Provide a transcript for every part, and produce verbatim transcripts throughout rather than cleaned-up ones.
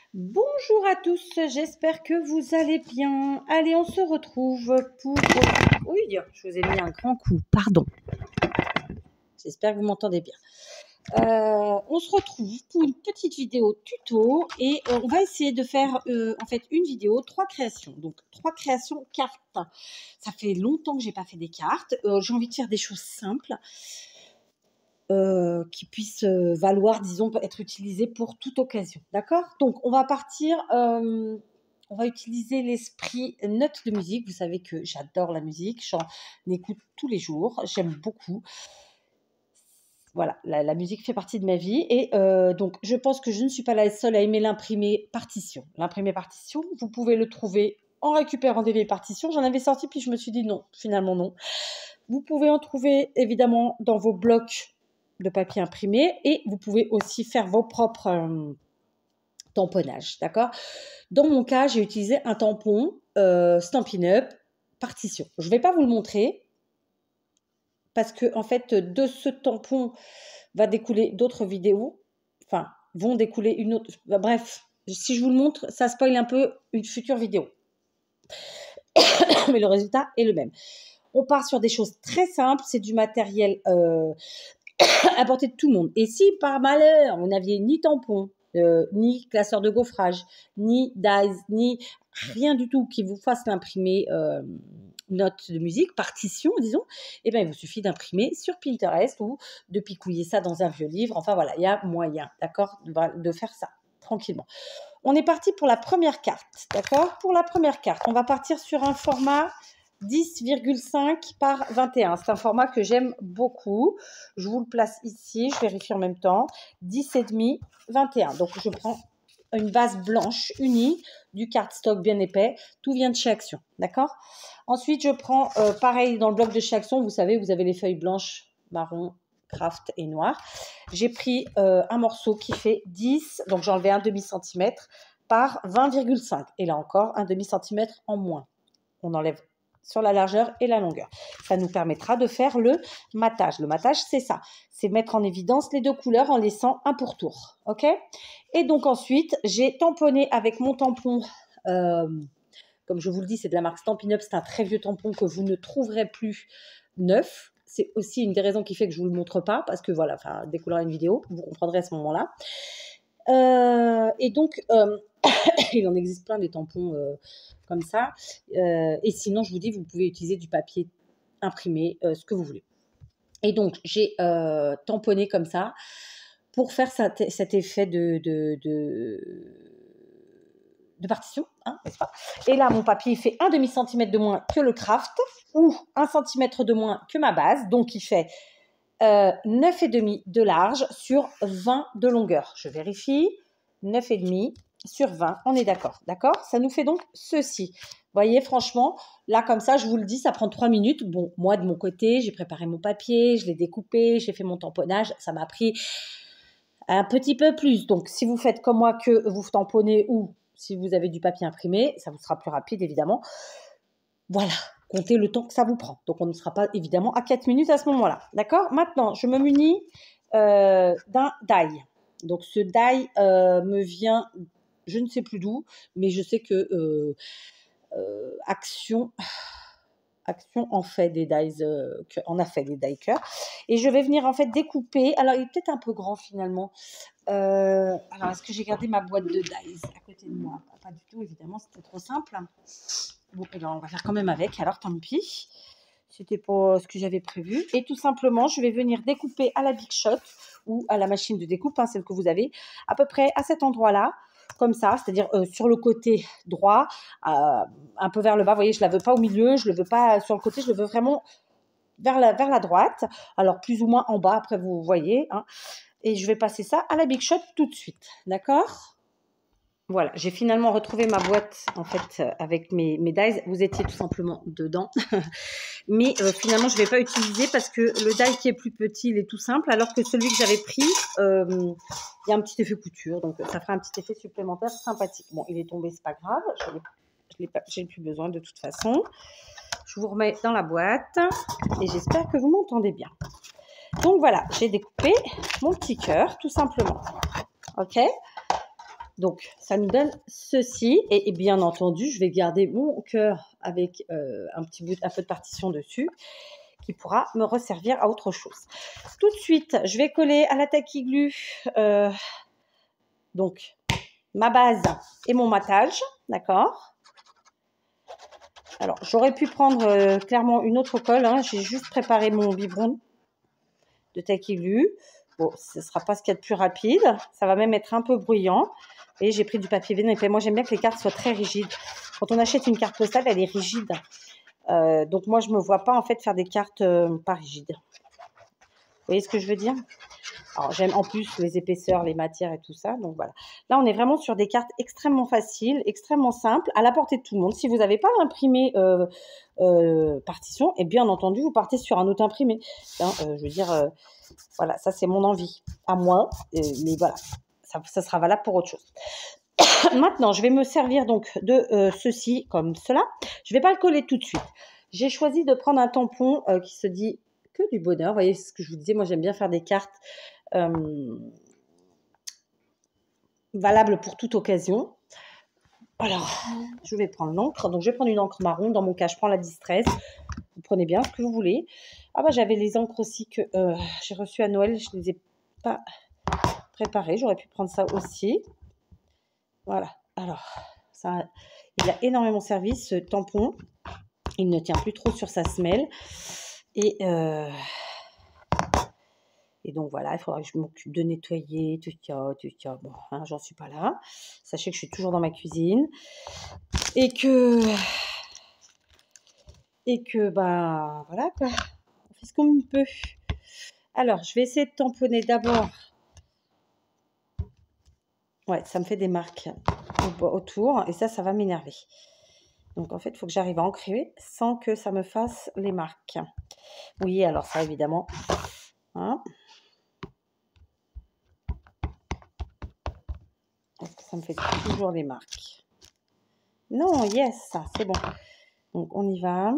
Bonjour à tous, j'espère que vous allez bien. Allez, on se retrouve pour... Oui, je vous ai mis un grand coup, pardon. J'espère que vous m'entendez bien. Euh, on se retrouve pour une petite vidéo tuto et euh, on va essayer de faire euh, en fait une vidéo, trois créations. Donc, trois créations cartes. Ça fait longtemps que j'ai pas fait des cartes. Euh, j'ai envie de faire des choses simples. Euh, qui puissent euh, valoir, disons, être utilisées pour toute occasion. D'accord? Donc, on va partir, euh, on va utiliser l'esprit note de musique. Vous savez que j'adore la musique, j'en écoute tous les jours, j'aime beaucoup. Voilà, la, la musique fait partie de ma vie et euh, donc je pense que je ne suis pas la seule à aimer l'imprimé partition. L'imprimé partition, vous pouvez le trouver en récupérant des vieilles partitions. J'en avais sorti puis je me suis dit non, finalement non. Vous pouvez en trouver évidemment dans vos blocs de papier imprimé et vous pouvez aussi faire vos propres euh, tamponnages, d'accord? Dans mon cas, j'ai utilisé un tampon euh, Stampin' Up partition. Je ne vais pas vous le montrer parce que en fait, de ce tampon va découler d'autres vidéos, enfin, vont découler une autre... Bref, si je vous le montre, ça spoil un peu une future vidéo. Mais le résultat est le même. On part sur des choses très simples, c'est du matériel... Euh, à portée de tout le monde. Et si par malheur, vous n'aviez ni tampon, euh, ni classeur de gaufrage, ni dies, ni rien du tout qui vous fasse l'imprimer euh, note de musique, partition, disons, eh bien, il vous suffit d'imprimer sur Pinterest ou de picouiller ça dans un vieux livre. Enfin, voilà, il y a moyen, d'accord, de, de faire ça tranquillement. On est parti pour la première carte, d'accord? Pour la première carte, on va partir sur un format dix virgule cinq par vingt et un. C'est un format que j'aime beaucoup. Je vous le place ici. Je vérifie en même temps. dix et demi, vingt et un. Donc, je prends une base blanche unie, du cardstock bien épais. Tout vient de chez Action. D'accord? Ensuite, je prends, euh, pareil, dans le bloc de chez Action, vous savez, vous avez les feuilles blanches, marron, craft et noir. J'ai pris euh, un morceau qui fait dix, donc j'ai enlevé un demi-centimètre par vingt virgule cinq. Et là encore, un demi-centimètre en moins. On enlève sur la largeur et la longueur. Ça nous permettra de faire le matage. Le matage, c'est ça. C'est mettre en évidence les deux couleurs en laissant un pourtour. OK? Et donc ensuite, j'ai tamponné avec mon tampon. Euh, comme je vous le dis, c'est de la marque Stampin' Up. C'est un très vieux tampon que vous ne trouverez plus neuf. C'est aussi une des raisons qui fait que je ne vous le montre pas. Parce que voilà, enfin, découlera une vidéo. Vous comprendrez à ce moment-là. Euh, et donc... Euh, il en existe plein des tampons euh, comme ça. Euh, et sinon, je vous dis, vous pouvez utiliser du papier imprimé, euh, ce que vous voulez. Et donc, j'ai euh, tamponné comme ça pour faire cet, cet effet de, de, de, de partition. Hein, n'est-ce pas? Et là, mon papier, il fait un demi-centimètre de moins que le craft ou un centimètre de moins que ma base. Donc, il fait euh, neuf virgule cinq de large sur vingt de longueur. Je vérifie. neuf virgule cinq sur vingt, on est d'accord, d'accord? Ça nous fait donc ceci. Vous voyez, franchement, là, comme ça, je vous le dis, ça prend trois minutes. Bon, moi, de mon côté, j'ai préparé mon papier, je l'ai découpé, j'ai fait mon tamponnage. Ça m'a pris un petit peu plus. Donc, si vous faites comme moi que vous tamponnez ou si vous avez du papier imprimé, ça vous sera plus rapide, évidemment. Voilà, comptez le temps que ça vous prend. Donc, on ne sera pas, évidemment, à quatre minutes à ce moment-là, d'accord? Maintenant, je me munis euh, d'un die. Donc, ce die euh, me vient... Je ne sais plus d'où, mais je sais que euh, euh, Action, Action en fait des dies, euh, en a fait des die cœurs. Et je vais venir en fait découper. Alors, il est peut-être un peu grand finalement. Euh, alors, est-ce que j'ai gardé ma boîte de dies à côté de moi? Pas du tout, évidemment, c'était trop simple. Bon, et ben, on va faire quand même avec. Alors, tant pis. C'était pas ce que j'avais prévu. Et tout simplement, je vais venir découper à la Big Shot ou à la machine de découpe, hein, celle que vous avez, à peu près à cet endroit-là. Comme ça, c'est-à-dire euh, sur le côté droit, euh, un peu vers le bas. Vous voyez, je ne la veux pas au milieu, je ne le veux pas sur le côté, je le veux vraiment vers la, vers la droite. Alors, plus ou moins en bas, après, vous voyez. Hein. Et je vais passer ça à la Big Shot tout de suite. D'accord ? Voilà, j'ai finalement retrouvé ma boîte, en fait, avec mes, mes dies. Vous étiez tout simplement dedans. Mais euh, finalement, je ne vais pas utiliser parce que le die qui est plus petit, il est tout simple. Alors que celui que j'avais pris, euh, il y a un petit effet couture. Donc, ça fera un petit effet supplémentaire sympathique. Bon, il est tombé, c'est pas grave. Je n'ai plus besoin de toute façon. Je vous remets dans la boîte. Et j'espère que vous m'entendez bien. Donc, voilà, j'ai découpé mon petit cœur, tout simplement. OK ? Donc, ça nous donne ceci. Et, et bien entendu, je vais garder mon cœur avec euh, un petit bout, un peu de partition dessus qui pourra me resservir à autre chose. Tout de suite, je vais coller à la tacky glue euh, donc ma base et mon matage, d'accord. Alors, j'aurais pu prendre euh, clairement une autre colle, hein. J'ai juste préparé mon biberon de tacky glue. Bon, ce ne sera pas ce qu'il y a de plus rapide, ça va même être un peu bruyant. Et j'ai pris du papier vinyle. Moi, j'aime bien que les cartes soient très rigides. Quand on achète une carte postale, elle est rigide. Euh, donc, moi, je ne me vois pas en fait faire des cartes euh, pas rigides. Vous voyez ce que je veux dire? Alors, j'aime en plus les épaisseurs, les matières et tout ça. Donc, voilà. Là, on est vraiment sur des cartes extrêmement faciles, extrêmement simples, à la portée de tout le monde. Si vous n'avez pas imprimé euh, euh, partition, et bien entendu, vous partez sur un autre imprimé. Hein, euh, je veux dire, euh, voilà, ça, c'est mon envie à moi. Euh, mais voilà, ça, ça sera valable pour autre chose. Maintenant, je vais me servir donc de euh, ceci comme cela. Je ne vais pas le coller tout de suite. J'ai choisi de prendre un tampon euh, qui se dit que du bonheur. Vous voyez ce que je vous disais, moi j'aime bien faire des cartes euh, valables pour toute occasion. Alors, je vais prendre l'encre. Donc, je vais prendre une encre marron. Dans mon cas, je prends la Distress. Vous prenez bien ce que vous voulez. Ah bah, j'avais les encres aussi que euh, j'ai reçues à Noël. Je ne les ai pas préparées. J'aurais pu prendre ça aussi. Voilà. Alors, ça, il a énormément servi, ce tampon. Il ne tient plus trop sur sa semelle. Et, euh, et donc, voilà, il faudra que je m'occupe de nettoyer, tout ça, tout ça. Bon, hein, j'en suis pas là. Sachez que je suis toujours dans ma cuisine. Et que... Et que, ben, voilà, quoi. On fait ce qu'on peut. Alors, je vais essayer de tamponner d'abord. Ouais, ça me fait des marques autour. Et ça, ça va m'énerver. Donc, en fait, il faut que j'arrive à ancrer sans que ça me fasse les marques. Oui, alors ça, évidemment. Hein, parce que ça me fait toujours les marques. Non, yes, c'est bon. Donc, on y va.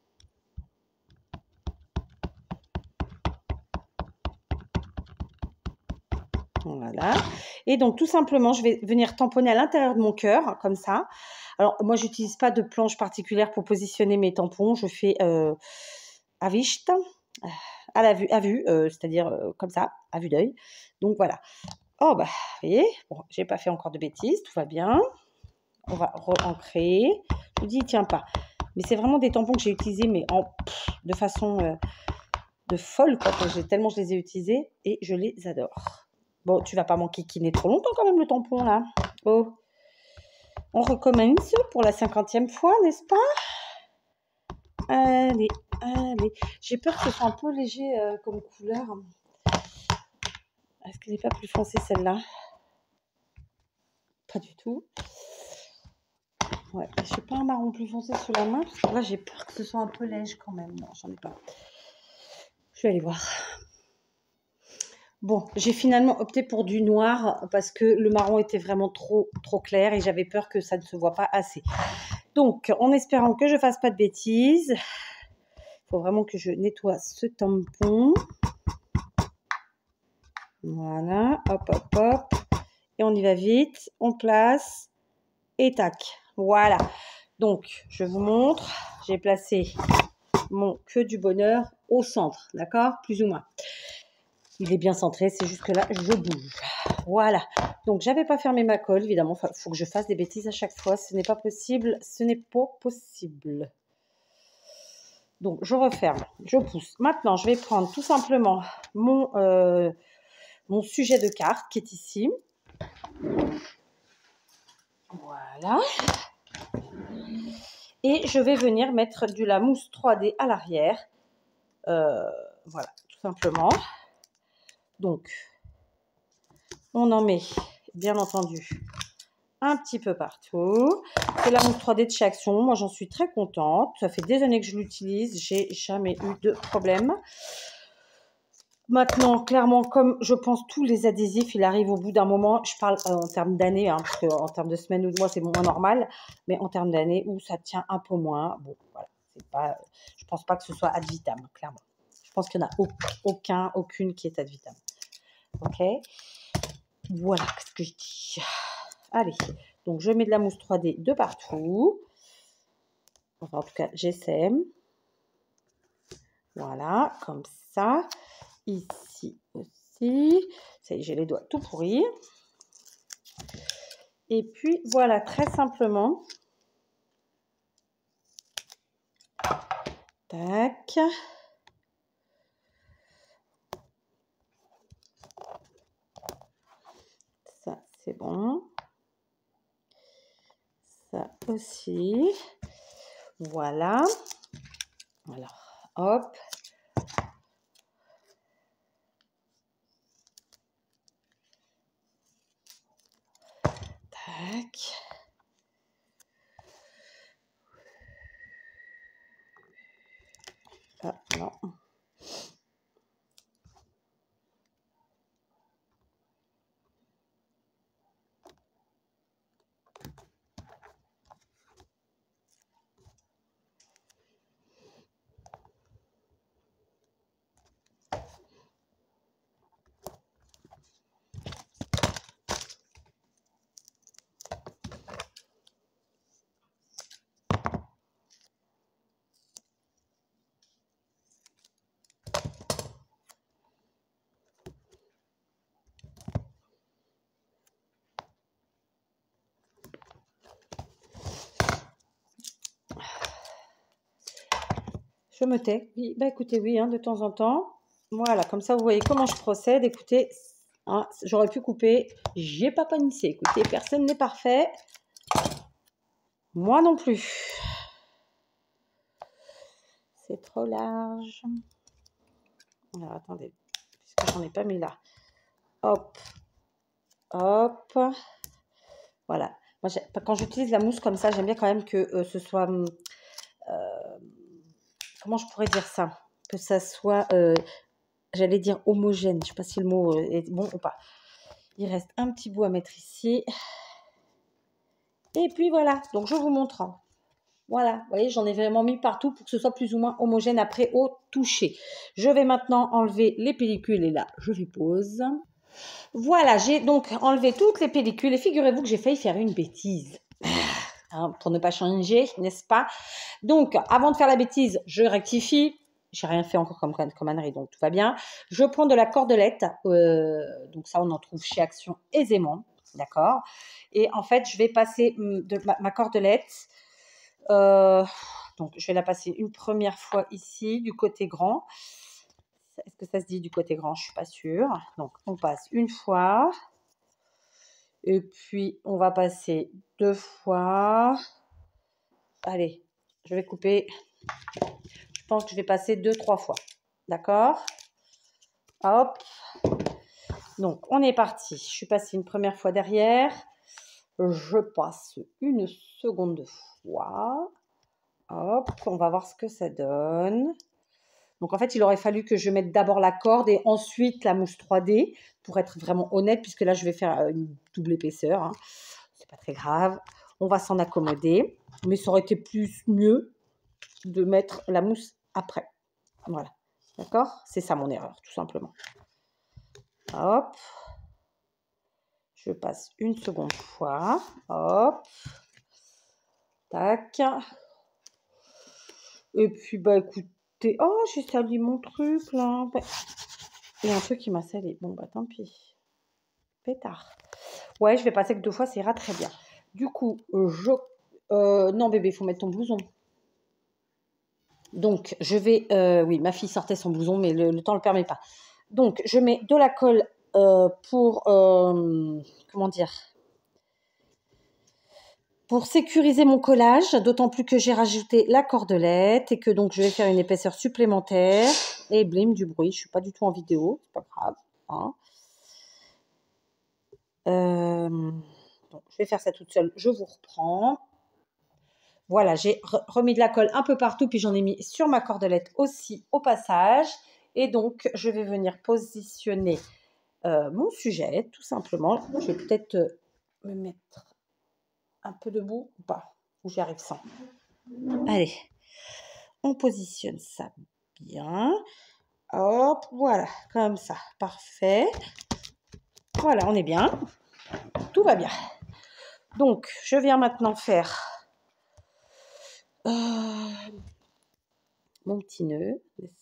Voilà. Et donc, tout simplement, je vais venir tamponner à l'intérieur de mon cœur, comme ça. Alors, moi, je n'utilise pas de planche particulière pour positionner mes tampons. Je fais euh, à viste, à la vue, à vue, euh, c'est-à-dire euh, comme ça, à vue d'œil. Donc, voilà. Oh, bah, vous voyez, bon, je n'ai pas fait encore de bêtises, tout va bien. On va re-ancrer. Je vous dis, il ne tient pas. Mais c'est vraiment des tampons que j'ai utilisés, mais en, pff, de façon euh, de folle, quoi. Tellement je les ai utilisés et je les adore. Bon, tu vas pas m'enquiquiner trop longtemps quand même, le tampon, là. Oh. On recommence pour la cinquantième fois, n'est-ce pas? Allez, allez. J'ai peur que ce soit un peu léger euh, comme couleur. Est-ce qu'elle n'est pas plus foncée, celle-là? Pas du tout. Ouais, je n'ai pas un marron plus foncé sous la main. Parce que là, j'ai peur que ce soit un peu léger quand même. Non, j'en ai pas. Je vais aller voir. Bon, j'ai finalement opté pour du noir parce que le marron était vraiment trop, trop clair et j'avais peur que ça ne se voit pas assez. Donc, en espérant que je ne fasse pas de bêtises, il faut vraiment que je nettoie ce tampon. Voilà, hop, hop, hop. Et on y va vite. On place et tac. Voilà. Donc, je vous montre. J'ai placé mon queue du bonheur au centre, d'accord? Plus ou moins. Il est bien centré, c'est juste que là, je bouge. Voilà. Donc, j'avais pas fermé ma colle, évidemment. Il faut que je fasse des bêtises à chaque fois. Ce n'est pas possible. Ce n'est pas possible. Donc, je referme. Je pousse. Maintenant, je vais prendre tout simplement mon, euh, mon sujet de carte qui est ici. Voilà. Et je vais venir mettre de la mousse trois D à l'arrière. Euh, voilà, tout simplement. Donc, on en met, bien entendu, un petit peu partout. C'est la mousse trois D de chez Action. Moi, j'en suis très contente. Ça fait des années que je l'utilise. J'ai jamais eu de problème. Maintenant, clairement, comme je pense tous les adhésifs, il arrive au bout d'un moment, je parle euh, en termes d'années, hein, parce qu'en termes de semaines ou de mois, c'est moins normal, mais en termes d'années où ça tient un peu moins, bon, voilà, c'est pas, je pense pas que ce soit ad vitam, clairement. Je pense qu'il n'y en a aucun, aucune qui est ad vitam. Ok. Voilà, qu'est-ce que je dis? Allez, donc je mets de la mousse trois D de partout. Enfin, en tout cas, j'essaie. Voilà, comme ça. Ici aussi. Ça y est, j'ai les doigts tout pourris. Et puis, voilà, très simplement. Tac. Ça, c'est bon. Ça aussi. Voilà. Alors, hop. Tac. Ah, non. Je me tais. Oui, bah écoutez, oui, hein, de temps en temps. Voilà, comme ça, vous voyez comment je procède. Écoutez, hein, j'aurais pu couper. J'ai pas panissé. Écoutez, personne n'est parfait. Moi non plus. C'est trop large. Alors, attendez, puisque j'en ai pas mis là. Hop. Hop. Voilà. Moi, quand j'utilise la mousse comme ça, j'aime bien quand même que euh, ce soit... Euh, comment je pourrais dire ça? Que ça soit... Euh, j'allais dire homogène. Je ne sais pas si le mot est bon ou pas. Il reste un petit bout à mettre ici. Et puis voilà. Donc, je vous montre. Voilà. Vous voyez, j'en ai vraiment mis partout pour que ce soit plus ou moins homogène après au toucher. Je vais maintenant enlever les pellicules. Et là, je les pose. Voilà, j'ai donc enlevé toutes les pellicules. Et figurez-vous que j'ai failli faire une bêtise. Hein, pour ne pas changer, n'est-ce pas? Donc, avant de faire la bêtise, je rectifie. J'ai rien fait encore comme connerie, donc tout va bien. Je prends de la cordelette. Euh, donc ça, on en trouve chez Action aisément. D'accord? Et en fait, je vais passer de ma, ma cordelette. Euh, donc, je vais la passer une première fois ici, du côté grand. Est-ce que ça se dit du côté grand? Je ne suis pas sûre. Donc, on passe une fois. Et puis, on va passer deux fois. Allez, je vais couper. Je pense que je vais passer deux, trois fois. D'accord? Hop. Donc, on est parti. Je suis passée une première fois derrière. Je passe une seconde fois. Hop. On va voir ce que ça donne. Donc, en fait, il aurait fallu que je mette d'abord la corde et ensuite la mousse trois D pour être vraiment honnête, puisque là, je vais faire une double épaisseur. Hein. C'est pas très grave. On va s'en accommoder. Mais ça aurait été plus mieux de mettre la mousse après. Voilà. D'accord? C'est ça mon erreur, tout simplement. Hop. Je passe une seconde fois. Hop. Tac. Et puis, bah, écoutez. Oh, j'ai sali mon truc, là. Il y a un truc qui m'a salé. Bon, bah, tant pis. Pétard. Ouais, je vais passer que deux fois, ça ira très bien. Du coup, je... Euh, non, bébé, il faut mettre ton blouson. Donc, je vais... Euh, oui, ma fille sortait son blouson, mais le, le temps ne le permet pas. Donc, je mets de la colle euh, pour... Euh, comment dire? Pour sécuriser mon collage, d'autant plus que j'ai rajouté la cordelette et que donc je vais faire une épaisseur supplémentaire. Et blim, du bruit. Je ne suis pas du tout en vidéo, c'est pas grave. Hein. Euh, donc, je vais faire ça toute seule. Je vous reprends. Voilà, j'ai re remis de la colle un peu partout, puis j'en ai mis sur ma cordelette aussi au passage. Et donc, je vais venir positionner euh, mon sujet, tout simplement. Je vais peut-être euh, me mettre un peu debout ou pas, ou j'y arrive sans. Allez, on positionne ça bien. Hop, voilà, comme ça, parfait. Voilà, on est bien. Tout va bien. Donc, je viens maintenant faire euh, mon petit nœud.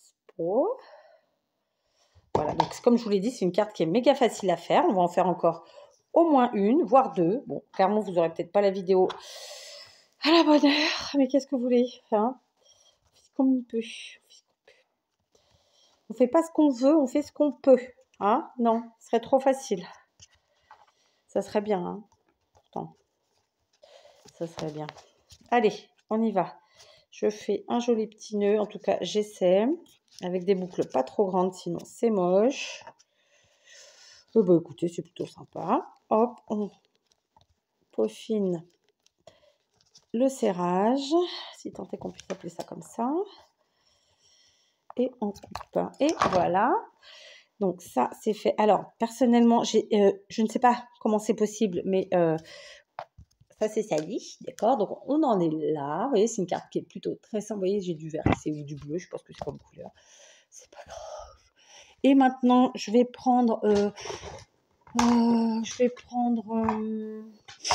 Voilà, donc comme je vous l'ai dit, c'est une carte qui est méga facile à faire. On va en faire encore au moins une, voire deux. Bon, clairement, vous n'aurez peut-être pas la vidéo à la bonne heure, mais qu'est-ce que vous voulez, hein? On fait ce qu'on peut. On ne fait pas ce qu'on veut, on fait ce qu'on peut. Hein? Non, ce serait trop facile. Ça serait bien, hein? Pourtant, ça serait bien. Allez, on y va. Je fais un joli petit nœud, en tout cas, j'essaie. Avec des boucles pas trop grandes, sinon c'est moche. Oh bah écoutez, c'est plutôt sympa. Hop, on peaufine le serrage, si tant est qu'on puisse appeler ça comme ça. Et on coupe. Et voilà. Donc ça, c'est fait. Alors, personnellement, j'ai, euh, je ne sais pas comment c'est possible, mais euh, ça, c'est sali, d'accord? Donc, on en est là. Vous voyez, c'est une carte qui est plutôt très simple. Vous voyez, j'ai du vert ici ou du bleu. Je pense que c'est comme couleur. C'est pas grave. Et maintenant, je vais prendre... Euh, euh, je vais prendre... Euh,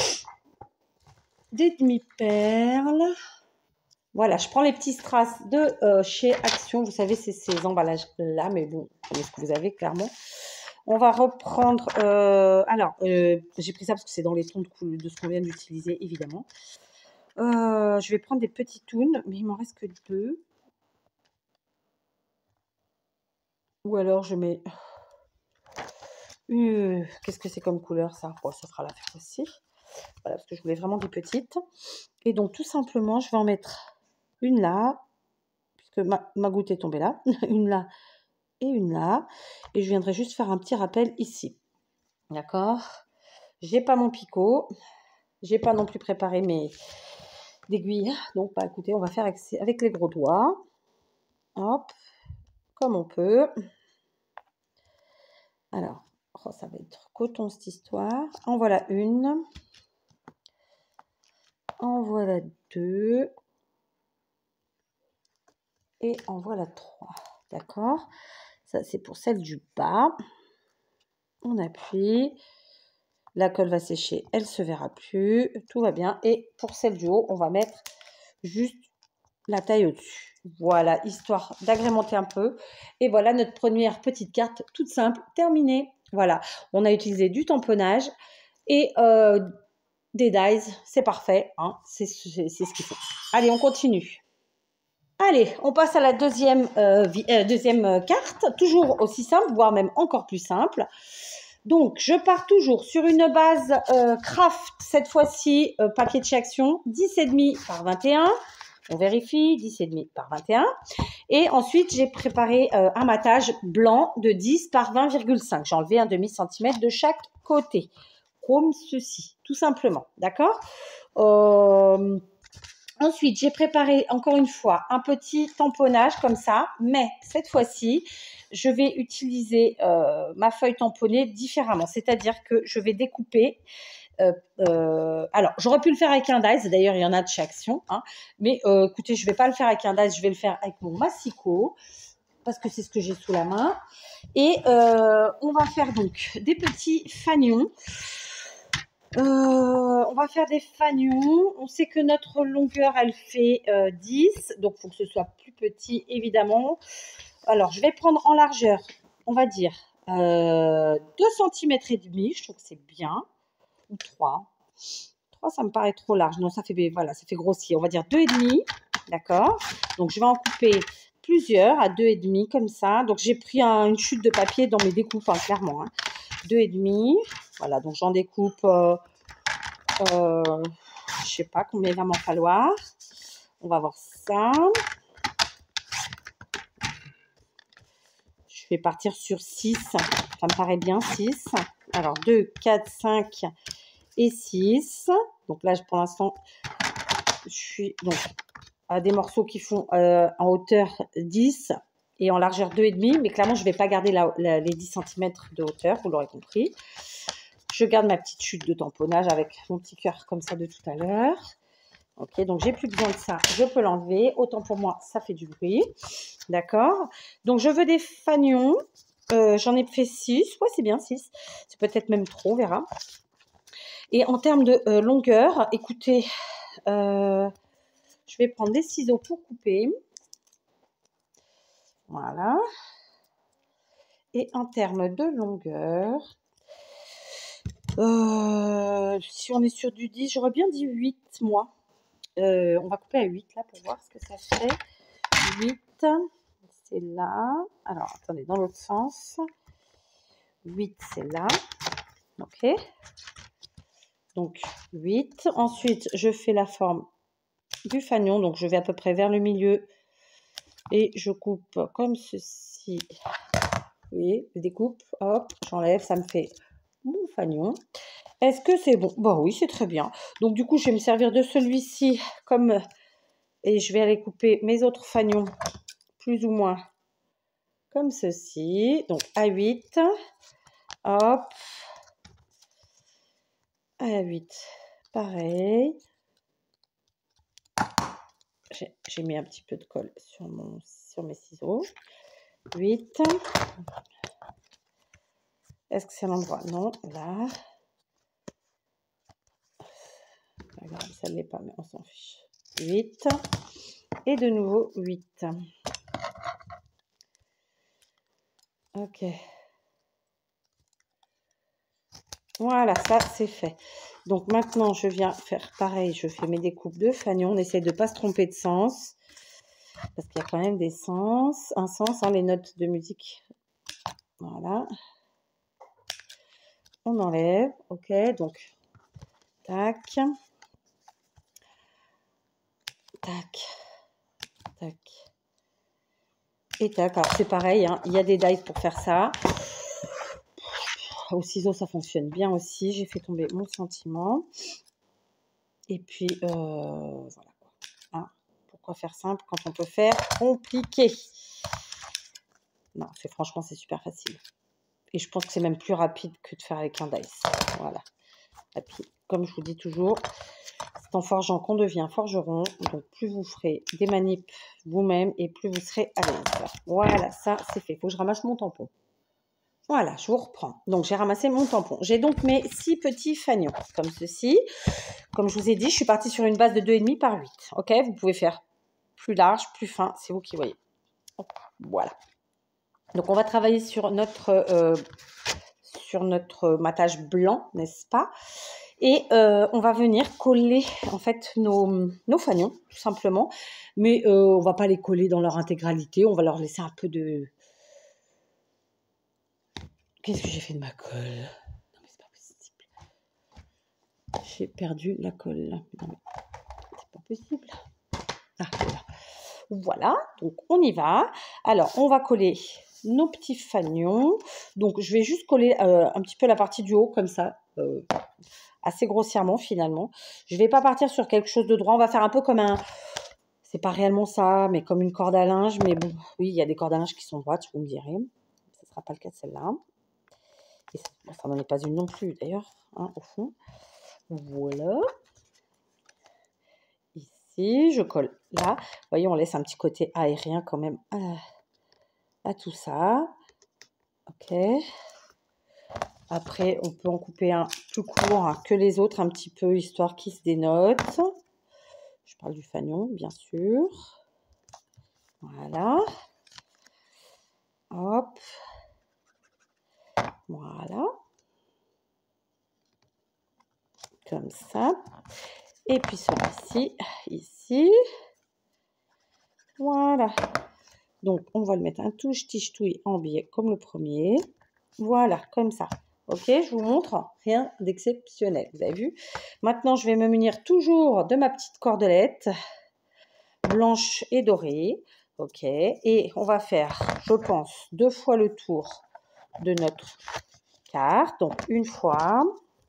des demi-perles. Voilà, je prends les petits strass de euh, chez Action. Vous savez, c'est ces emballages-là, mais bon, c'est ce que vous avez clairement. On va reprendre... Euh, alors, euh, j'ai pris ça parce que c'est dans les tons de, couleur, de ce qu'on vient d'utiliser, évidemment. Euh, je vais prendre des petits toons, mais il m'en reste que deux. Ou alors, je mets... Euh, Qu'est-ce que c'est comme couleur, ça? Bon, ça fera l'affaire aussi. Voilà, parce que je voulais vraiment des petites. Et donc, tout simplement, je vais en mettre une là, puisque ma, ma goutte est tombée là. Une là et une là. Et je viendrai juste faire un petit rappel ici. D'accord? J'ai pas mon picot. J'ai pas non plus préparé mes aiguilles. Donc, bah, écoutez, on va faire avec, avec les gros doigts. Hop, comme on peut. Alors, oh, ça va être coton cette histoire. En voilà une. En voilà deux. Et en voilà trois. D'accord? Ça, c'est pour celle du bas. On appuie. La colle va sécher, elle ne se verra plus. Tout va bien. Et pour celle du haut, on va mettre juste la taille au-dessus. Voilà, histoire d'agrémenter un peu. Et voilà notre première petite carte toute simple, terminée. Voilà, on a utilisé du tamponnage et euh, des dies. C'est parfait, hein, c'est ce qu'il faut. Allez, on continue. Allez, on passe à la deuxième, euh, euh, deuxième carte, toujours aussi simple, voire même encore plus simple. Donc, je pars toujours sur une base euh, craft, cette fois-ci, euh, papier de chez Action, dix virgule cinq par vingt et un. On vérifie, dix virgule cinq par vingt et un. Et ensuite, j'ai préparé euh, un matage blanc de dix par vingt virgule cinq. J'ai enlevé un demi-centimètre de chaque côté, comme ceci, tout simplement. D'accord? euh, Ensuite, j'ai préparé encore une fois un petit tamponnage comme ça, mais cette fois-ci, je vais utiliser euh, ma feuille tamponnée différemment. C'est-à-dire que je vais découper. Euh, euh, alors, j'aurais pu le faire avec un dies. D'ailleurs, il y en a de chez Action. Hein, mais euh, écoutez, je ne vais pas le faire avec un dies. Je vais le faire avec mon massicot parce que c'est ce que j'ai sous la main. Et euh, on va faire donc des petits fanions. Euh, on va faire des fanions. On sait que notre longueur, elle fait euh, dix. Donc, il faut que ce soit plus petit, évidemment. Alors, je vais prendre en largeur, on va dire, euh, deux centimètres et demi. Je trouve que c'est bien. Ou trois. trois, ça me paraît trop large. Non, ça fait, voilà, ça fait grossier. On va dire deux virgule cinq. D'accord? Donc, je vais en couper plusieurs à deux virgule cinq, comme ça. Donc, j'ai pris un, une chute de papier dans mes découpes, hein, clairement. Hein. deux virgule cinq. Voilà, donc j'en découpe, euh, euh, je ne sais pas combien il va m'en falloir. On va voir ça. Je vais partir sur six. Ça me paraît bien, six. Alors, deux, quatre, cinq et six. Donc là, pour l'instant, je suis donc à des morceaux qui font euh, en hauteur dix et en largeur deux virgule cinq. Mais clairement, je ne vais pas garder la, la, les dix centimètres de hauteur, vous l'aurez compris. Je garde ma petite chute de tamponnage avec mon petit cœur comme ça de tout à l'heure. Ok, donc j'ai plus besoin de ça, je peux l'enlever. Autant pour moi, ça fait du bruit. D'accord? Donc je veux des fanions. Euh, J'en ai fait six. Ouais, c'est bien, six. C'est peut-être même trop, on verra. Et en termes de euh, longueur, écoutez, euh, je vais prendre des ciseaux pour couper. Voilà. Et en termes de longueur, euh, si on est sur du dix, j'aurais bien dit huit, moi. Euh, on va couper à huit, là, pour voir ce que ça fait. huit, c'est là. Alors, attendez, dans l'autre sens. huit, c'est là. OK. Donc, huit. Ensuite, je fais la forme du fanion. Donc, je vais à peu près vers le milieu. Et je coupe comme ceci. Vous voyez, je découpe. Hop, j'enlève. Ça me fait mon fanion. Est-ce que c'est bon? Bon, oui, c'est très bien. Donc, du coup, je vais me servir de celui-ci comme... Et je vais aller couper mes autres fanions, plus ou moins comme ceci. Donc, à huit. Hop. À huit. Pareil. J'ai mis un petit peu de colle sur, mon, sur mes ciseaux. huit. Est-ce que c'est l'endroit? Non, là. Pas grave, ça ne l'est pas, mais on s'en fiche. huit. Et de nouveau huit. Ok. Voilà, ça c'est fait. Donc maintenant, je viens faire pareil. Je fais mes découpes de fanion. On essaie de ne pas se tromper de sens. Parce qu'il y a quand même des sens. Un sens, hein, les notes de musique. Voilà. On enlève. Ok, donc, tac. Tac. Tac. Et tac. Alors, c'est pareil, hein, il y a des dies pour faire ça. Au ciseau, ça fonctionne bien aussi. J'ai fait tomber mon sentiment. Et puis, euh, voilà. Hein, pourquoi faire simple quand on peut faire compliqué? Non, c'est franchement, c'est super facile. Et je pense que c'est même plus rapide que de faire avec un dice. Voilà. Et puis, comme je vous dis toujours, c'est en forgeant qu'on devient forgeron. Donc, plus vous ferez des manips vous-même et plus vous serez à l'aise. Voilà, ça, c'est fait. Il faut que je ramasse mon tampon. Voilà, je vous reprends. Donc, j'ai ramassé mon tampon. J'ai donc mes six petits fanions, comme ceci. Comme je vous ai dit, je suis partie sur une base de deux virgule cinq par huit. OK, vous pouvez faire plus large, plus fin, c'est vous qui voyez. Voilà. Donc, on va travailler sur notre, euh, sur notre matage blanc, n'est-ce pas? Et euh, on va venir coller, en fait, nos, nos fanions, tout simplement. Mais euh, on ne va pas les coller dans leur intégralité. On va leur laisser un peu de... Qu'est-ce que j'ai fait de ma colle? Non, mais c'est pas possible. J'ai perdu la colle. Non, mais c'est pas possible. Ah, voilà. Voilà, donc on y va. Alors, on va coller nos petits fanions. Donc, je vais juste coller euh, un petit peu la partie du haut, comme ça, euh, assez grossièrement, finalement. Je ne vais pas partir sur quelque chose de droit. On va faire un peu comme un... C'est pas réellement ça, mais comme une corde à linge. Mais bon, oui, il y a des cordes à linge qui sont droites, vous me direz. Ce ne sera pas le cas de celle-là. Et ça, bon, ça n'en est pas une non plus, d'ailleurs, hein, au fond. Voilà. Ici, je colle là. Vous voyez, on laisse un petit côté aérien quand même à, à tout ça. Ok. Après, on peut en couper un plus court hein, que les autres, un petit peu, histoire qu'il se dénote. Je parle du fanion, bien sûr. Voilà. Hop. Voilà. Comme ça. Et puis celui-ci, ici. Voilà. Donc, on va le mettre un touche tige-touille en biais comme le premier. Voilà, comme ça. Ok, je vous montre, rien d'exceptionnel, vous avez vu. Maintenant, je vais me munir toujours de ma petite cordelette blanche et dorée. Ok, et on va faire, je pense, deux fois le tour de notre carte. Donc, une fois.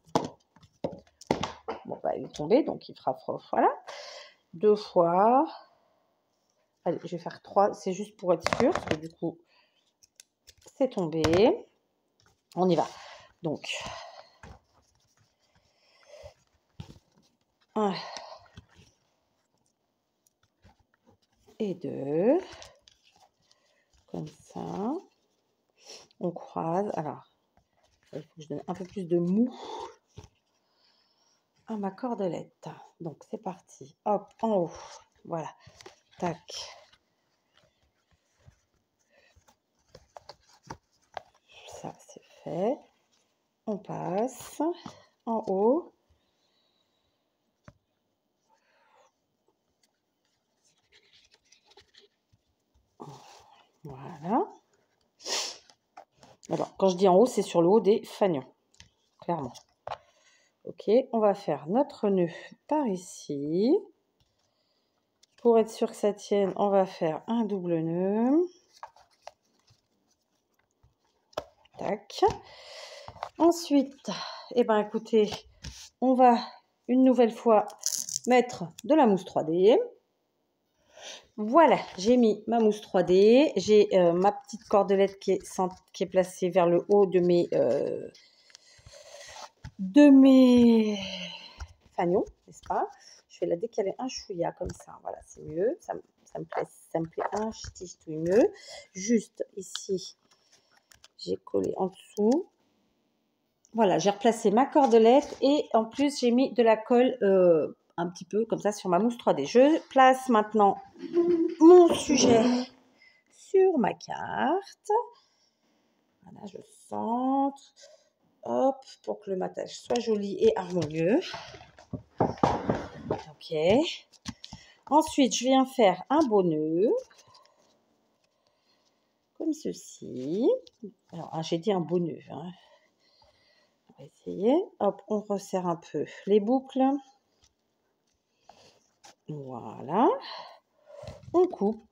Bon, bah, il est tombé, donc il fera froid. Voilà. Deux fois. Allez, je vais faire trois, c'est juste pour être sûr, parce que du coup, c'est tombé. On y va. Donc, un et deux. Comme ça. On croise. Alors, il faut que je donne un peu plus de mou. à ma cordelette. Donc, c'est parti. Hop, en haut. Voilà. Tac. Ça, c'est fait. On passe en haut. Voilà. Alors, quand je dis en haut, c'est sur le haut des fanions. Clairement. Ok, on va faire notre nœud par ici. Pour être sûr que ça tienne, on va faire un double nœud. Tac. Ensuite, eh ben, écoutez, on va une nouvelle fois mettre de la mousse trois D. Voilà, j'ai mis ma mousse trois D. J'ai euh, ma petite cordelette qui est, qui est placée vers le haut de mes, euh, de mes fanions, n'est-ce pas? Je vais la décaler un chouïa comme ça. Voilà, c'est mieux. Ça, ça, me plaît, ça me plaît un petit tout mieux. Juste ici, j'ai collé en dessous. Voilà, j'ai replacé ma cordelette et en plus, j'ai mis de la colle euh, un petit peu comme ça sur ma mousse trois D. Je place maintenant mon sujet sur ma carte. Voilà, je centre. Hop, pour que le matage soit joli et harmonieux. Ok. Ensuite, je viens faire un beau nœud. Comme ceci. Alors, hein, j'ai dit un beau nœud. Hein. On va essayer. Hop, on resserre un peu les boucles. Voilà. On coupe.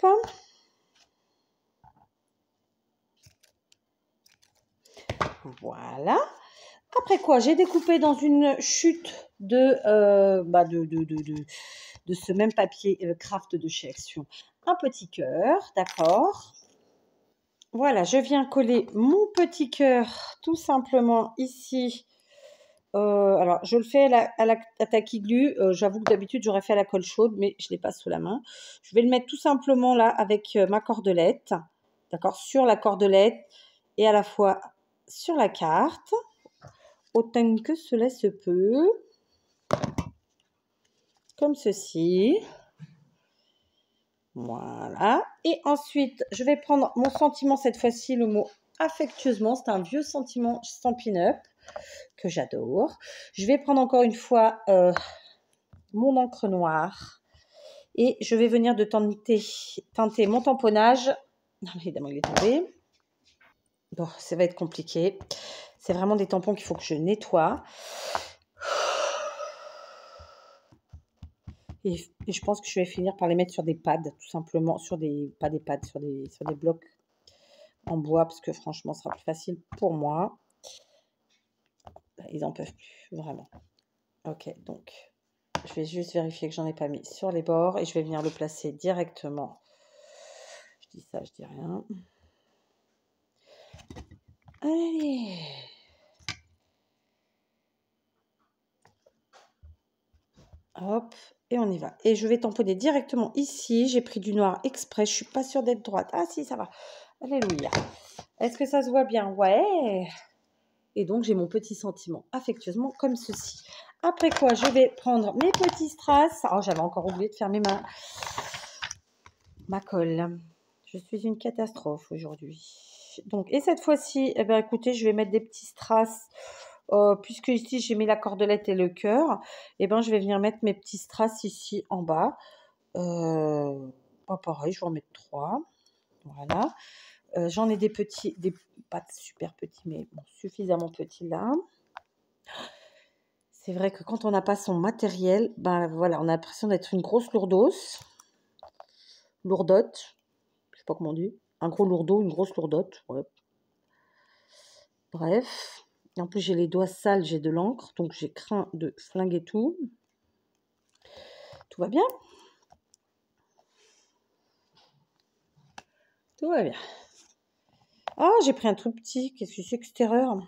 Voilà. Après quoi, j'ai découpé dans une chute de, euh, bah de, de, de, de, de ce même papier euh, craft de chez Action un petit cœur, d'accord. Voilà, je viens coller mon petit cœur tout simplement ici. Euh, alors, je le fais à la, à la à tacky glue. Euh, J'avoue que d'habitude, j'aurais fait à la colle chaude, mais je ne l'ai pas sous la main. Je vais le mettre tout simplement là avec euh, ma cordelette, d'accord, sur la cordelette et à la fois sur la carte, autant que cela se peut, comme ceci. Voilà. Et ensuite, je vais prendre mon sentiment, cette fois-ci, le mot affectueusement. C'est un vieux sentiment Stampin' Up que j'adore. Je vais prendre encore une fois euh, mon encre noire et je vais venir de tenter, tenter mon tamponnage. Non, évidemment, il est tombé. Bon, ça va être compliqué. C'est vraiment des tampons qu'il faut que je nettoie. Et, et je pense que je vais finir par les mettre sur des pads, tout simplement. Sur des, pas des pads, sur des, sur des blocs en bois, parce que franchement, ce sera plus facile pour moi. Ils n'en peuvent plus, vraiment. Ok, donc, je vais juste vérifier que j'en ai pas mis sur les bords et je vais venir le placer directement. Je dis ça, je dis rien. Allez. Hop, et on y va. Et je vais tamponner directement ici. J'ai pris du noir exprès. Je suis pas sûre d'être droite. Ah si, ça va. Alléluia. Est-ce que ça se voit bien? Ouais. Et donc, j'ai mon petit sentiment affectueusement comme ceci. Après quoi, je vais prendre mes petits strass. Oh, j'avais encore oublié de fermer ma, ma colle. Je suis une catastrophe aujourd'hui. Donc, et cette fois-ci, eh ben, écoutez, je vais mettre des petits strass. Euh, puisque ici, j'ai mis la cordelette et le cœur. Eh ben, je vais venir mettre mes petits strass ici en bas. Euh, oh, pareil, je vais en mettre trois. Voilà. Euh, J'en ai des petits, des pas super petits, mais bon, suffisamment petits là. C'est vrai que quand on n'a pas son matériel, ben voilà, on a l'impression d'être une grosse lourdos. Lourdote. Je sais pas comment on dit. Un gros lourdeau, une grosse lourdote. Ouais. Bref. En plus, j'ai les doigts sales, j'ai de l'encre, donc j'ai craint de flinguer tout. Tout va bien? Tout va bien. Ah, j'ai pris un tout petit. Qu'est-ce que c'est que cette erreur?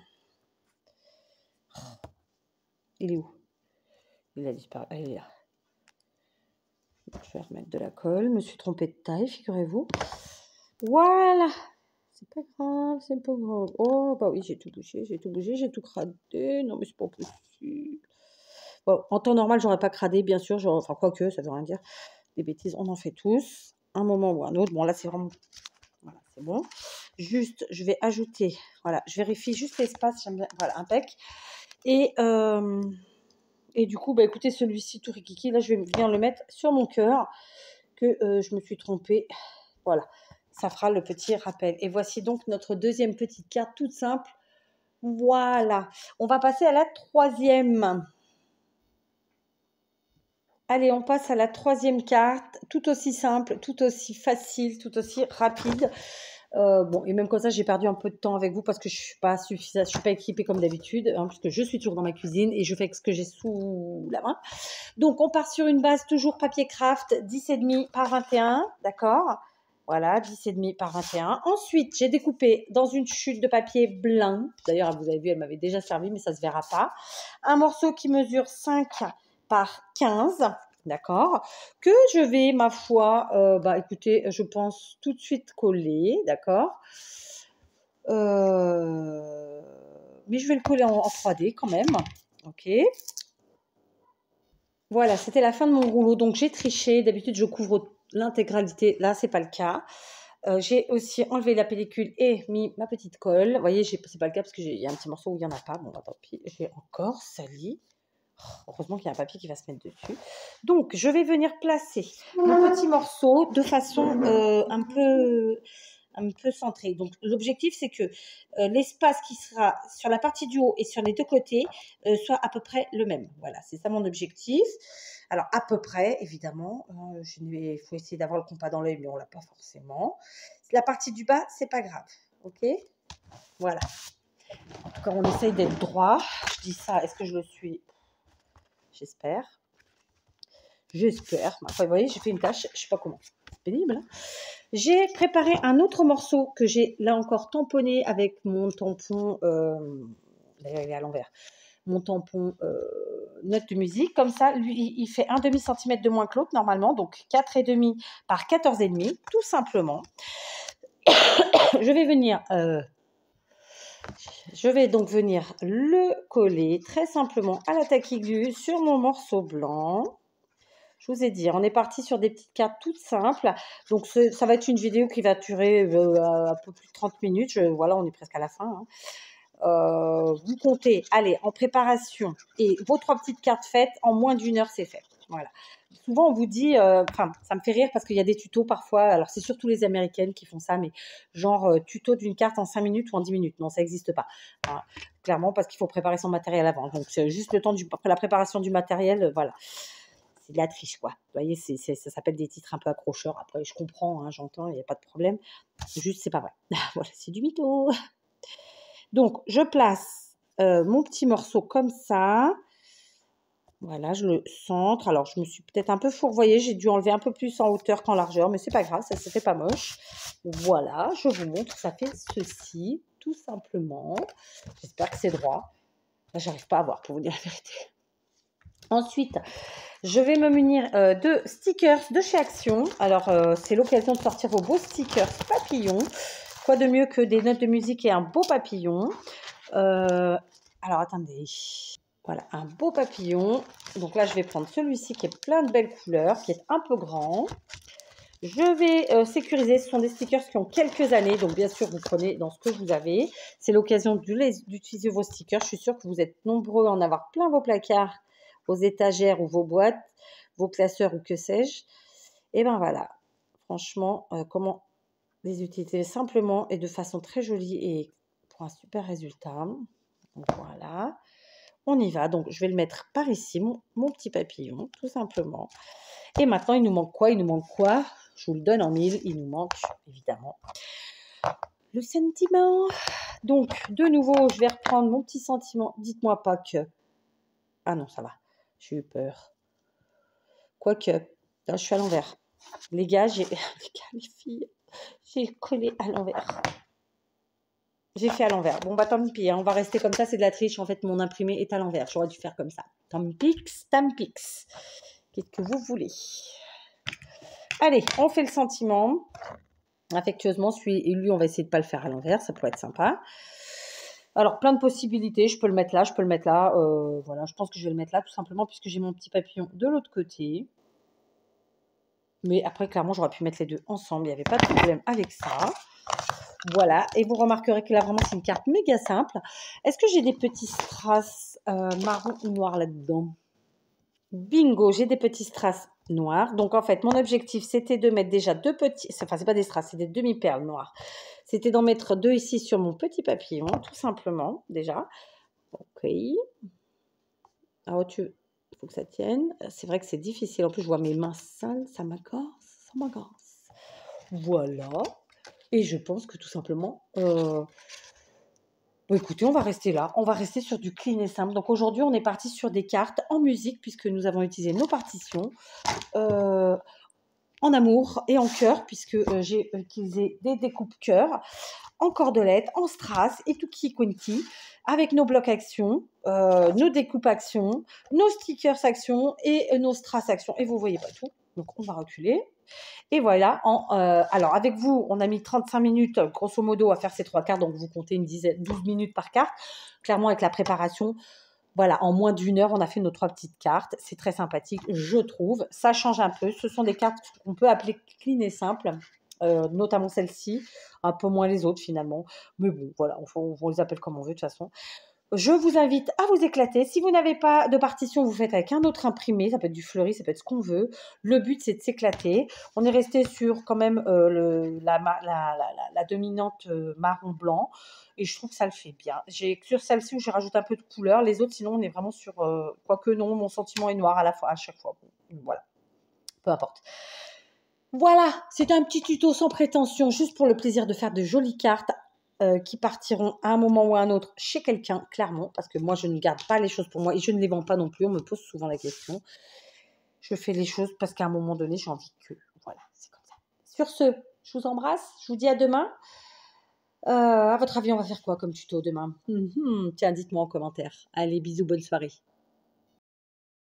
Il est où? Il a disparu. Ah, il est là. Je vais remettre de la colle. Je me suis trompée de taille, figurez-vous. Voilà. C'est pas grave, c'est pas grave. Oh, bah oui, j'ai tout bougé, j'ai tout bougé, j'ai tout cradé. Non, mais c'est pas possible. Bon, en temps normal, j'aurais pas cradé, bien sûr. Enfin, quoique, ça veut rien dire. Des bêtises, on en fait tous. Un moment ou un autre. Bon, là, c'est vraiment... Voilà, c'est bon. Juste, je vais ajouter... Voilà, je vérifie juste l'espace. J'aime bien... Voilà, impec. Et, euh, et du coup, bah, écoutez, celui-ci, tout rikiki, là, je vais venir le mettre sur mon cœur. Que euh, je me suis trompée. Voilà, ça fera le petit rappel. Et voici donc notre deuxième petite carte, toute simple. Voilà, on va passer à la troisième. Allez, on passe à la troisième carte, tout aussi simple, tout aussi facile, tout aussi rapide. Euh, bon, et même comme ça, j'ai perdu un peu de temps avec vous parce que je suis pas suffisante, je suis pas équipée comme d'habitude, hein, puisque je suis toujours dans ma cuisine et je fais ce que j'ai sous la main. Donc, on part sur une base toujours papier craft, dix virgule cinq par vingt et un, d'accord? Voilà, dix virgule cinq par vingt et un. Ensuite, j'ai découpé dans une chute de papier blanc. D'ailleurs, vous avez vu, elle m'avait déjà servi, mais ça ne se verra pas. Un morceau qui mesure cinq par quinze, d'accord, que je vais, ma foi, euh, bah écoutez, je pense tout de suite coller, d'accord, euh, mais je vais le coller en, en trois D quand même, ok. Voilà, c'était la fin de mon rouleau, donc j'ai triché, d'habitude je couvre l'intégralité, là c'est pas le cas. Euh, j'ai aussi enlevé la pellicule et mis ma petite colle, vous voyez, c'est pas le cas parce qu'il y a un petit morceau où il n'y en a pas, bon bah, tant pis, j'ai encore sali. Heureusement qu'il y a un papier qui va se mettre dessus. Donc, je vais venir placer mon petit morceau de façon euh, un peu, un peu centrée. Donc, l'objectif, c'est que euh, l'espace qui sera sur la partie du haut et sur les deux côtés euh, soit à peu près le même. Voilà, c'est ça mon objectif. Alors, à peu près, évidemment, euh, il faut essayer d'avoir le compas dans l'œil, mais on ne l'a pas forcément. La partie du bas, c'est pas grave. OK? Voilà. En tout cas, on essaye d'être droit. Je dis ça, est-ce que je le suis? J'espère. J'espère. Enfin, vous voyez, j'ai fait une tâche. Je ne sais pas comment. C'est pénible. Hein, j'ai préparé un autre morceau que j'ai là encore tamponné avec mon tampon. Euh, D'ailleurs, il est à l'envers. Mon tampon euh, note de musique. Comme ça, lui, il fait un demi centimètre de moins que l'autre normalement. Donc, quatre virgule cinq par quatorze virgule cinq, tout simplement. Je vais venir... Euh, Je vais donc venir le coller très simplement à la taquiglu sur mon morceau blanc. Je vous ai dit, on est parti sur des petites cartes toutes simples. Donc, ça va être une vidéo qui va durer euh, un peu plus de trente minutes. Je, voilà, on est presque à la fin. Hein. Euh, vous comptez, allez, en préparation. Et vos trois petites cartes faites, en moins d'une heure, c'est fait. Voilà. Souvent, on vous dit, enfin, euh, ça me fait rire parce qu'il y a des tutos parfois, alors c'est surtout les Américaines qui font ça, mais genre euh, tuto d'une carte en cinq minutes ou en dix minutes. Non, ça n'existe pas. Hein, clairement, parce qu'il faut préparer son matériel avant. Donc, c'est juste le temps de la préparation du matériel, euh, voilà. C'est de la triche, quoi. Vous voyez, c'est, c'est, ça s'appelle des titres un peu accrocheurs. Après, je comprends, hein, j'entends, il n'y a pas de problème. Juste, c'est pas vrai. Voilà, c'est du mytho. Donc, je place euh, mon petit morceau comme ça. Voilà, je le centre. Alors, je me suis peut-être un peu fourvoyée. J'ai dû enlever un peu plus en hauteur qu'en largeur, mais c'est pas grave, ça ne fait pas moche. Voilà, je vous montre. Ça fait ceci, tout simplement. J'espère que c'est droit. Là, j'arrive pas à voir, pour vous dire la vérité. Ensuite, je vais me munir euh, de stickers de chez Action. Alors, euh, c'est l'occasion de sortir vos beaux stickers papillons. Quoi de mieux que des notes de musique et un beau papillon. Euh, alors, attendez. Voilà, un beau papillon. Donc là, je vais prendre celui-ci qui est plein de belles couleurs, qui est un peu grand. Je vais euh, sécuriser. Ce sont des stickers qui ont quelques années. Donc, bien sûr, vous prenez dans ce que vous avez. C'est l'occasion d'utiliser vos stickers. Je suis sûre que vous êtes nombreux à en avoir plein vos placards, vos étagères ou vos boîtes, vos classeurs ou que sais-je. Et ben voilà. Franchement, euh, comment les utiliser simplement et de façon très jolie et pour un super résultat. Donc, voilà. On y va, donc je vais le mettre par ici, mon, mon petit papillon, tout simplement. Et maintenant, il nous manque quoi Il nous manque quoi Je vous le donne en mille, il nous manque évidemment le sentiment. Donc, de nouveau, je vais reprendre mon petit sentiment. Dites-moi pas que... Ah non, ça va, j'ai eu peur. Quoique, là, je suis à l'envers. Les gars, j'ai... les filles, j'ai collé à l'envers. J'ai fait à l'envers. Bon, bah tant pis, hein, on va rester comme ça, c'est de la triche. En fait, mon imprimé est à l'envers. J'aurais dû faire comme ça. Tampix, tampix. Qu'est-ce que vous voulez? Allez, on fait le sentiment. Affectueusement, celui, lui, on va essayer de ne pas le faire à l'envers. Ça pourrait être sympa. Alors, plein de possibilités. Je peux le mettre là, je peux le mettre là. Euh, voilà, je pense que je vais le mettre là tout simplement puisque j'ai mon petit papillon de l'autre côté. Mais après, clairement, j'aurais pu mettre les deux ensemble. Il n'y avait pas de problème avec ça. Voilà. Et vous remarquerez que là, vraiment, c'est une carte méga simple. Est-ce que j'ai des petits strass euh, marron ou noir là-dedans? Bingo, j'ai des petits strass noirs. Donc, en fait, mon objectif, c'était de mettre déjà deux petits... Enfin, c'est pas des strass, c'est des demi-perles noires. C'était d'en mettre deux ici sur mon petit papillon, tout simplement, déjà. Ok. Alors, tu... il faut que ça tienne. C'est vrai que c'est difficile. En plus, je vois mes mains sales. Ça m'agace. Ça m'agace. Voilà. Et je pense que tout simplement... Euh... Bon, écoutez, on va rester là. On va rester sur du clean et simple. Donc, aujourd'hui, on est parti sur des cartes en musique puisque nous avons utilisé nos partitions. Euh... En amour et en cœur puisque euh, j'ai utilisé des découpes cœur. En cordelette, en strass et tout qui quanti, avec nos blocs actions, euh, nos découpes actions, nos stickers actions et nos strass actions. Et vous voyez pas tout, donc on va reculer. Et voilà, en, euh, alors avec vous, on a mis trente-cinq minutes, grosso modo, à faire ces trois cartes, donc vous comptez une dizaine, douze minutes par carte. Clairement, avec la préparation, voilà, en moins d'une heure, on a fait nos trois petites cartes. C'est très sympathique, je trouve. Ça change un peu. Ce sont des cartes qu'on peut appeler clean et simple. Euh, notamment celle-ci, un peu moins les autres finalement. Mais bon, voilà, on, on les appelle comme on veut de toute façon. Je vous invite à vous éclater. Si vous n'avez pas de partition, vous faites avec un autre imprimé. Ça peut être du fleuri, ça peut être ce qu'on veut. Le but, c'est de s'éclater. On est resté sur quand même euh, le, la, la, la, la, la dominante euh, marron-blanc. Et je trouve que ça le fait bien. J'ai sur celle-ci où j'ai rajouté un peu de couleur. Les autres, sinon, on est vraiment sur... Euh, quoique non, mon sentiment est noir à la fois, à chaque fois. Bon, voilà, peu importe. Voilà, c'est un petit tuto sans prétention, juste pour le plaisir de faire de jolies cartes euh, qui partiront à un moment ou à un autre chez quelqu'un, clairement, parce que moi, je ne garde pas les choses pour moi et je ne les vends pas non plus. On me pose souvent la question. Je fais les choses parce qu'à un moment donné, j'ai envie que... Voilà, c'est comme ça. Sur ce, je vous embrasse. Je vous dis à demain. Euh, à votre avis, on va faire quoi comme tuto demain? Mmh, Tiens, dites-moi en commentaire. Allez, bisous, bonne soirée.